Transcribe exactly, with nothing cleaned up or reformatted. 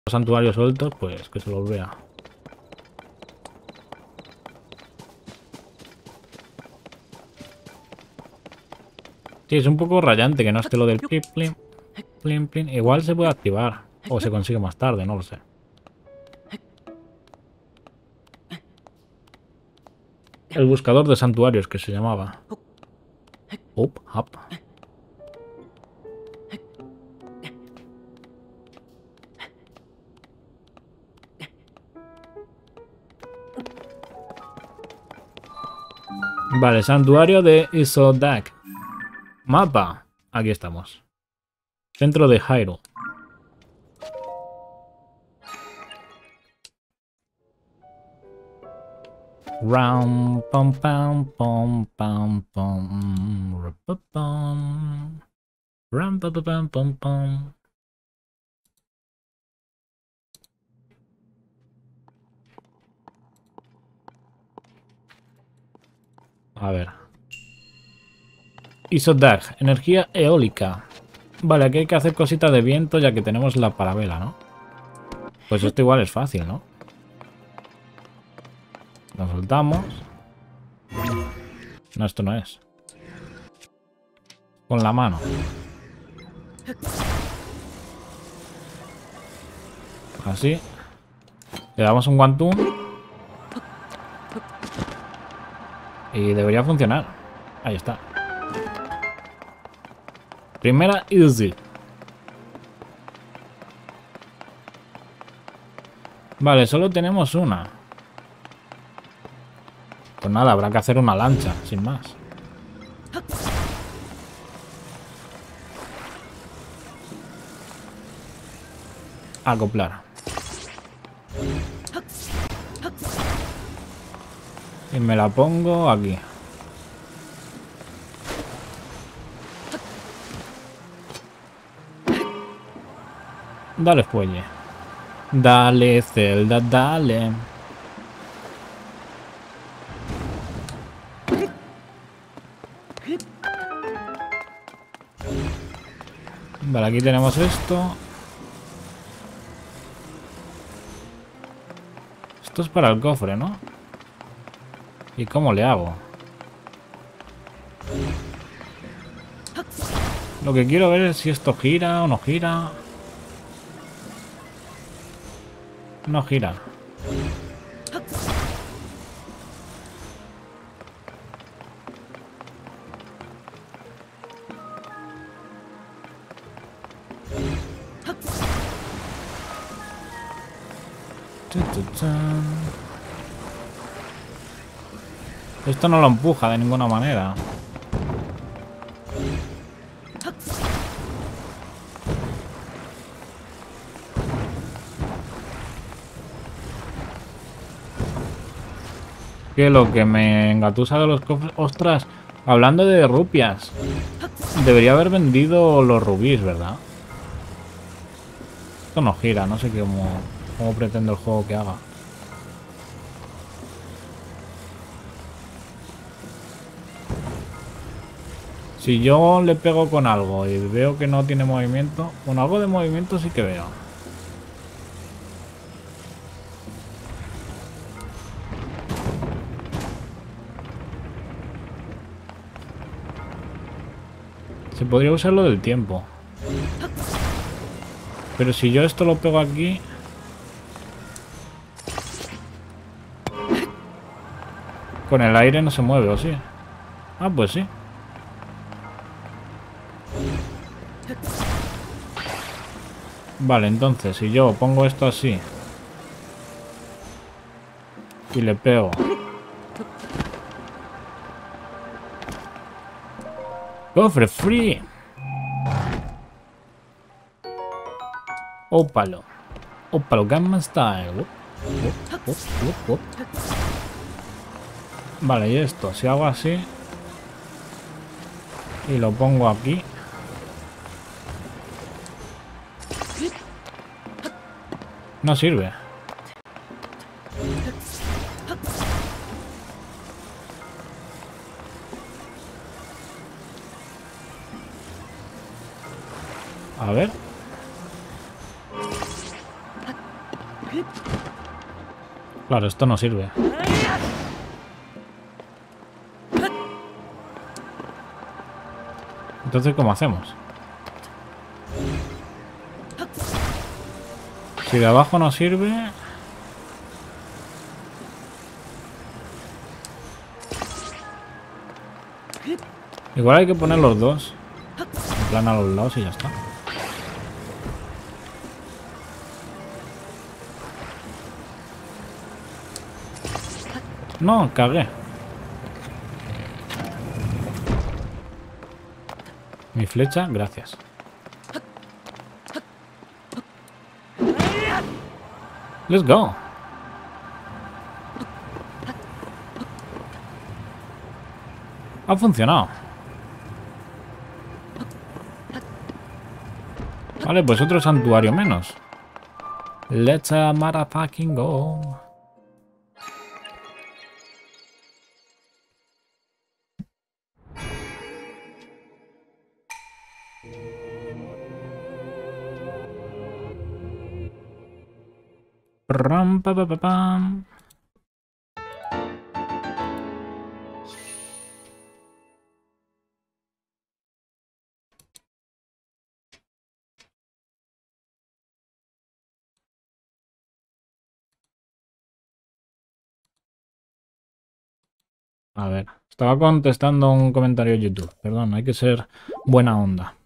santuarios sueltos, pues que se los vea. Sí, es un poco rayante que no esté lo del plim, plim, plim, plim. Igual se puede activar. O se consigue más tarde, no lo sé. El buscador de santuarios, que se llamaba. Up, up. Vale, santuario de Isodak. Mapa. Aquí estamos. Centro de Hyrule. Ram, pam, pam, pam, pam, pam, rapapam. Ram, pam, pam, pam, pam. A ver. Isodag, energía eólica. Vale, aquí hay que hacer cositas de viento ya que tenemos la parabela, ¿no? Pues esto igual es fácil, ¿no? Lo soltamos. No, esto no es. Con la mano. Así. Le damos un guantún. Y debería funcionar. Ahí está. Primera easy. Vale, solo tenemos una. Pues nada, habrá que hacer una lancha, sin más. Acoplar. Y me la pongo aquí. Dale fuelle. Dale, Zelda, dale. Vale, aquí tenemos esto. Esto es para el cofre, ¿no? ¿Y cómo le hago? Lo que quiero ver es si esto gira o no gira. No gira. Esto no lo empuja de ninguna manera. Que lo que me engatusa de los cofres... ¡Ostras! Hablando de rupias. Debería haber vendido los rubíes, ¿verdad? Esto no gira, no sé cómo, cómo pretende el juego que haga. Si yo le pego con algo y veo que no tiene movimiento... Bueno, algo de movimiento sí que veo. Se podría usar lo del tiempo. Pero si yo esto lo pego aquí... Con el aire no se mueve, ¿o sí? Ah, pues sí. Vale, entonces, si yo pongo esto así... Y le pego... ¡Cofre free! Ópalo. Ópalo, Gamma Style. Up, up, up, up, up. Vale, y esto, si hago así... Y lo pongo aquí... No sirve. A ver. Claro, esto no sirve. Entonces, ¿cómo hacemos? Si de abajo no sirve... Igual hay que poner los dos. En plan a los lados y ya está. No, cagué. Mi flecha, gracias. Let's go. Ha funcionado. Vale, pues otro santuario menos. Let's uh, motherfucking go. Ram, pa, pa, pa, pam. A ver, estaba contestando un comentario de YouTube. Perdón, hay que ser buena onda.